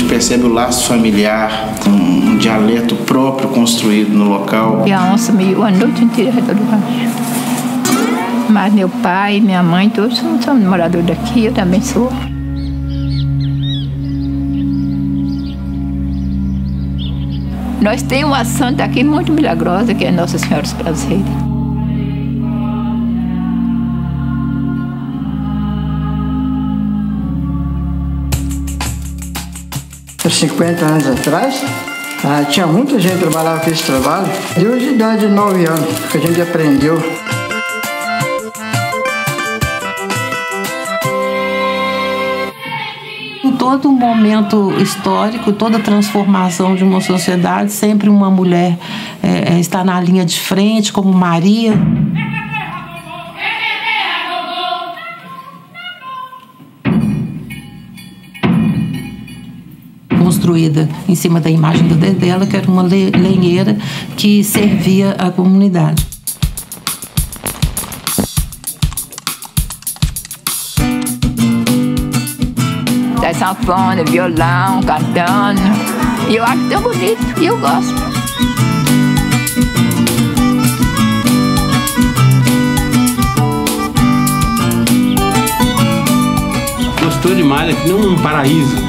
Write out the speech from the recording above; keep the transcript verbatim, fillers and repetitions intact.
percebe o laço familiar, um, um dialeto próprio construído no local. E a onça miou a noite inteira ao redor do rancho. Mas meu pai, minha mãe, todos são, são moradores daqui, eu também sou. Nós temos uma santa aqui muito milagrosa, que é Nossa Senhora dos Prazeres. Há cinquenta anos atrás, ah, tinha muita gente que trabalhava com esse trabalho. Desde a idade de nove anos que a gente aprendeu. Em todo momento histórico, toda transformação de uma sociedade, sempre uma mulher é, está na linha de frente, como Maria. Construída em cima da imagem do dedo dela, que era uma lenheira que servia à comunidade. Tá sanfona, violão, cantando. E eu acho tão bonito, e eu gosto. Gostou demais, aqui não é um paraíso.